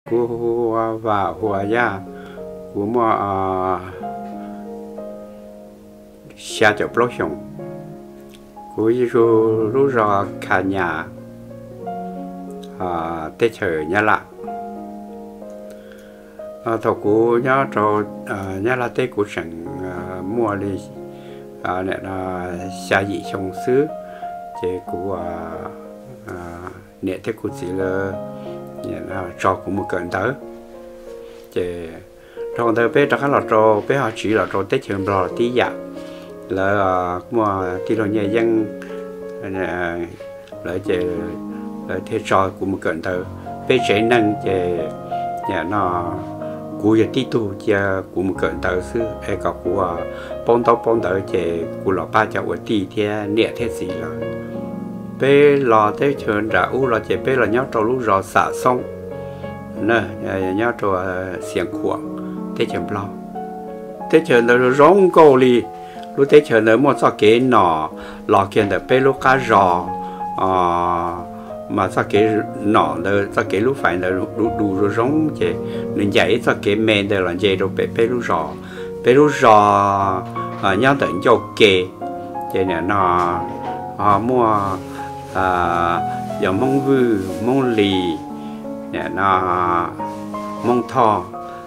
của và hòa gia của mà xa chỗ bốc xong của lúc rồi cả nhà tết trời nhà lạ thầu của nhớ cho nhà là tết của sẵn mua đi này là xa dị trong xứ chế của nè tết của chị là cho cũng một cận tới chế trong thời bé chắc là cho bé họ chỉ là cho tết trường bò tí dạ là mà tí rồi nhà dân lại chế lại thế cho cũng một cận tới bé trẻ năng chế nhà nó của giờ tí tu chia của một cận tới xứ hay có của bông tới chế của lọ ba cháu ở tí thế nè thế gì là bé lò thế trường ra u là chế bé là nhau trâu lúc rồi xả xong nè nhau trâu xiềng khua thế trường bao thế trường nó rong câu li lúc thế trường nó một số cái nọ lò kia là bé lúc cá giò mà sao cái nọ là sao cái lúc phải là đủ rồi rong chế nên dạy sao cái men là dạy rồi bé lúc giò nhau tận cho kê chế này nó mua giờ mông vư mông lì nè nó mông thò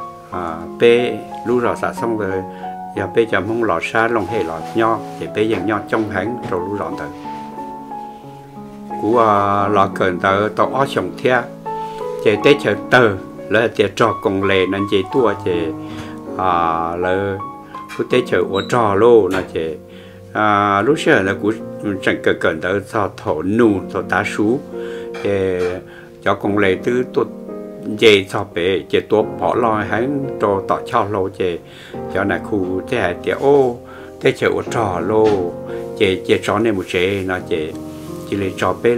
bé lúc rồi xả xong rồi giờ bé giờ mông lọt xa lông hệ lọt nho thì bé giờ nho trong hãng rồi lúc rồi tới của lọt cẩn tới tàu ó sống theo chế tết chờ tờ là tiệt trò cùng lề nên chế tua chế là của tết chờ ở trò lô là chế lúc xưa là của chẳng cần tới sao thổ nụ thổ tá sú cho con lệ từ tuột dây sao bé chế tuột bỏ loi hắn cho tỏ cho lô chế cho này khu thế hệ tiệt ô thế chế ở trò lô chế cho nên một chế nó chế chỉ lấy cho bé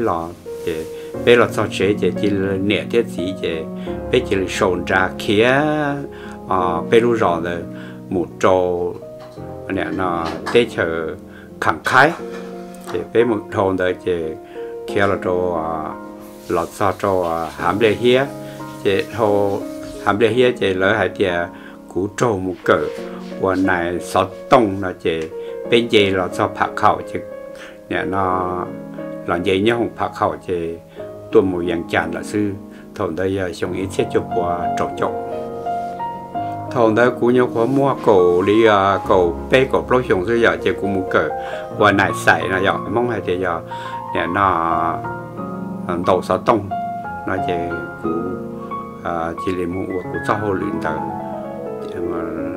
lò sao chế chỉ nè thế gì chế bé chỉ lấy sồn ra kia bé lu rõ là một trò nè nó thế chế khẳng khái thì với một thôn đó thì kia là cho lọt sao cho hàm lệ hía thì thô hàm lệ hía thì lỡ hai thì cú trâu một cỡ và này sáu tông là thì bên dưới là sao phạt khẩu thì nhà nó là gì nhá không phạt khẩu thì tôi một dạng chán là sư thôn đây xong ít xét cho qua trộn thôn đó cũng như có mua cổ đi cổ bé cổ lối xuống dưới giờ chỉ cũng một cỡ và này sải là giờ mong hay thì giờ để nó đầu sáu tông nó chỉ cũng chỉ là một của xã hội luyện tập mà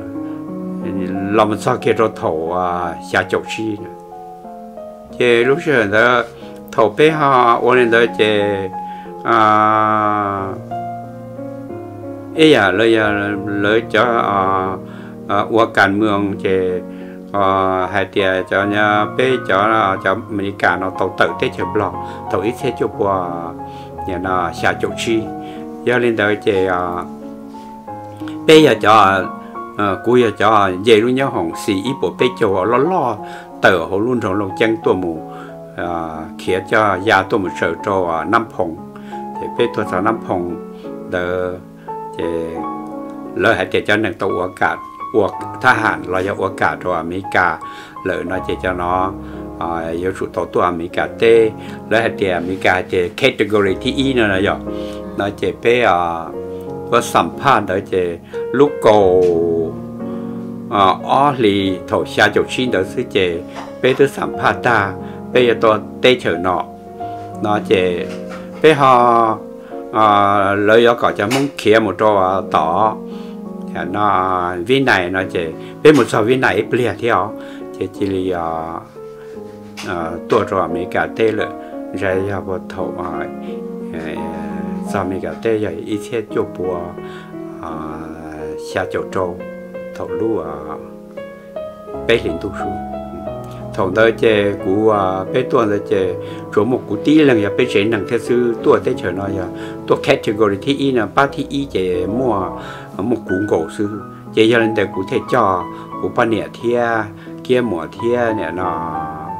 làm sao kia cho thổ xa chậu chi chỉ lúc xưa đó thổ bé họ ôn lên đó chỉ ấy lời cho qua cản mương chế hai tia cho nhà bé cho mình cả nó tàu tự tết chụp lọ tàu ít tết chụp qua nhà nó xả chụp chi giờ lên tới chế bé giờ cho cú giờ cho về luôn nhớ hỏng xì ít bộ bé cho lo tờ họ luôn trong lòng chân tua mù khiến cho gia tua một sợ cho năm phòng thì bé tua sáu năm phòng đờ thì lời hãy cho nên tàu ở cả cuộc tha hàn là do ở cả cho America lời nói cho nó yêu chủ tàu của America tê lời hãy America thì category TE nữa là do nó chỉ bé có sản phẩm đó chỉ lúc cầu ở lì thổ xa chỗ xin đó sẽ chỉ bé thứ sản phẩm ta bé giờ tôi tê chờ nó chỉ bé họ lời có cho muốn kia một trò tỏ nó viên này nó chỉ bên một số viên này ít bia theo chỉ là tua trò mấy cả tê rồi rồi vào thầu sau mấy cả tê rồi ít xe chụp bùa xa chỗ trâu thầu lúa bé liền tu su thầu đó chế của bé tuần đó chế chỗ một cú tí lần giờ bé chế năng theo sư tua tết trời nó giờ tua category thi là ba thi chế mua một cuốn cổ sư chế giờ lên đây cụ thể cho cụ ba nẻ thia kia mùa thia nè nó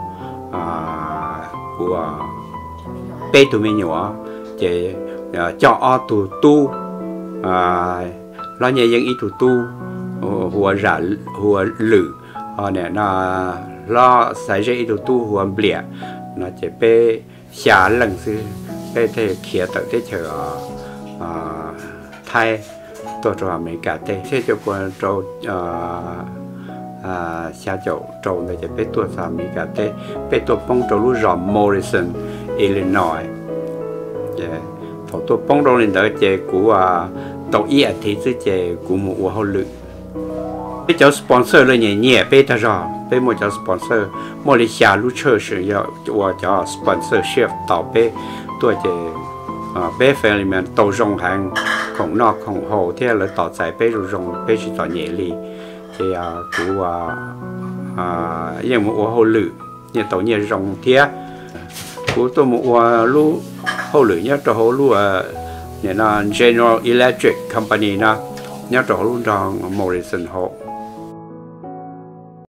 của bé tụi mình nhỏ chế cho tu lo nhẹ dân ít tu hùa rả hùa lử nè nó lo xảy ra ít tu hùa bịa nó chỉ bé xả lần xưa bé thế kia tới thế chờ thay tôi cho mấy cả thế thế cho con trâu xa trâu này chỉ bé tôi làm mấy cả thế bé tôi bông trâu lúc ròm Morrison Illinois thầu tôi bông trâu lên đó chỉ của tàu ý thì chứ chỉ của một hậu lự bây giờ sponsor là nhẹ nhẹ bây giờ rồi bây một giờ sponsor mỗi lần xả lúc chơi sử dụng cho sponsorship tàu bây tôi chỉ bây phải là tàu rong hàng không nọ không hồ thế là tàu chạy bây rồi rong bây chỉ tàu nhẹ li thì của những một hậu lự như tàu nhẹ rong thế của tôi một lúc hậu lự nhớ cho hậu lự là General Electric Company na nhớ cho luôn trong Morrison họ